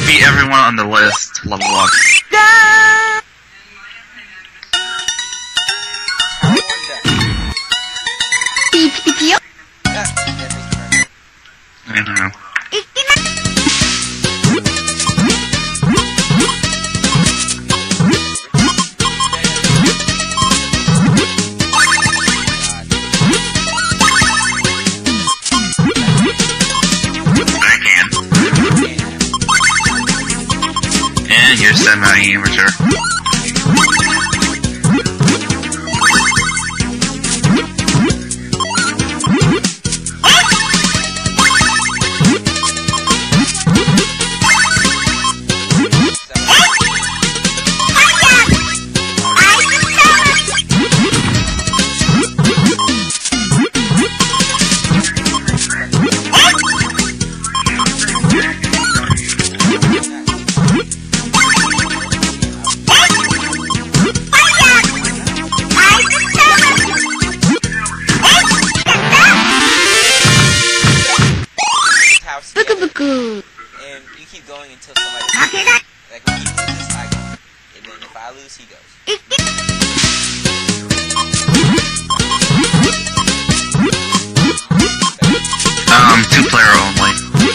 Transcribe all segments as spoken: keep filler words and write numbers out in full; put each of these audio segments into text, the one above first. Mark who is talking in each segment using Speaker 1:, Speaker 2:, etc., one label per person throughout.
Speaker 1: beat everyone on the list, level up. I don't know. And you're semi-amateur.
Speaker 2: And you keep going until somebody like when you lose this, I go. And then if I lose, he goes.
Speaker 1: Um, two player only.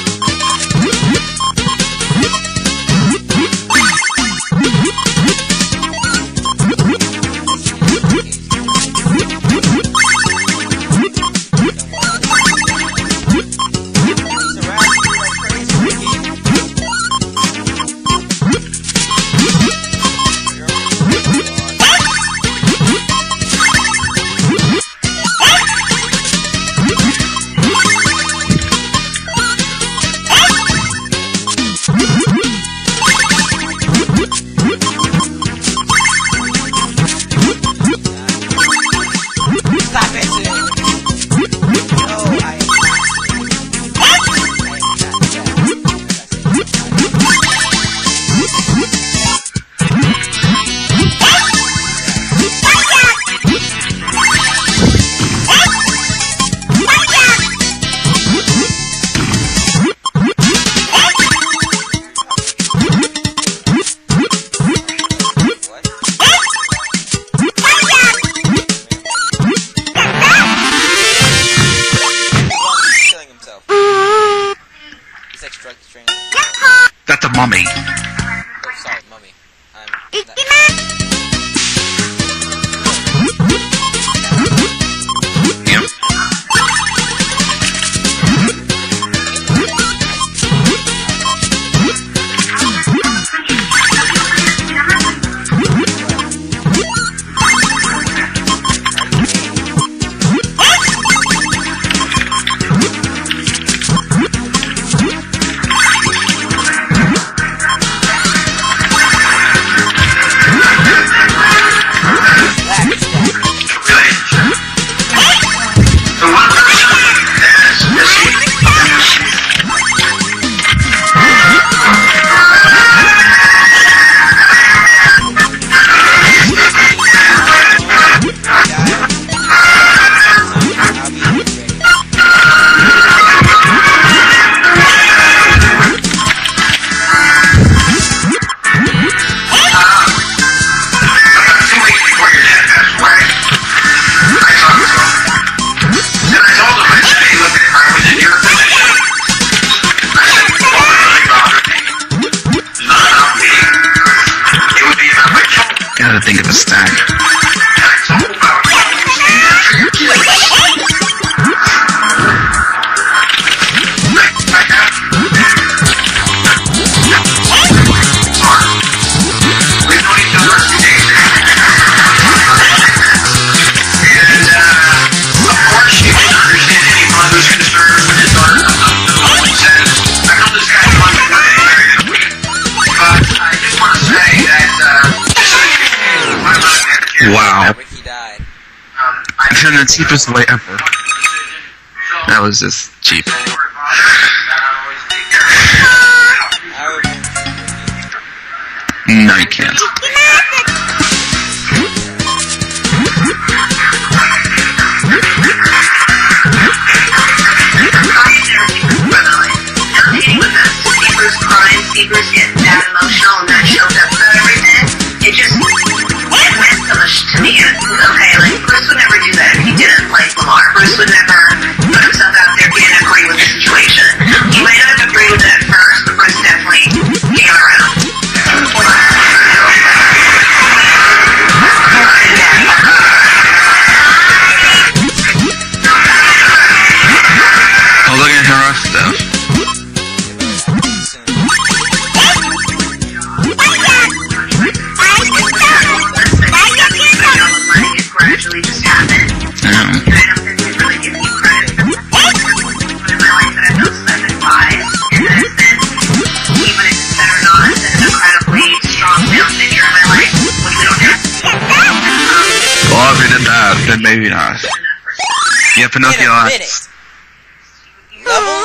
Speaker 1: That's a mummy.
Speaker 2: Oh, sorry, mummy. I'm not
Speaker 1: Yep. Gotta think of a stack. Wow. And the cheapest way ever. That was just cheap. No, you can't.
Speaker 3: Bruce getting that emotional and that choked up about everything. It just, it meant so much to me. And, okay, like, Bruce would never do that if he didn't like Lamar. Bruce would never put himself out there if he didn't agree with the situation. He might not have agreed with it at first, but Bruce definitely came around.
Speaker 1: Oh, look at her stuff.
Speaker 3: Gradually just happened.
Speaker 1: I know.
Speaker 3: And I don't think we really give you credit for the point in my life that I've known seven five, and that it's been, even if it's better or not, an incredibly strong male figure in my life, which we don't have.
Speaker 1: Well, if he did that, then maybe not. Yeah, Pinocchio.
Speaker 2: In a minute. Level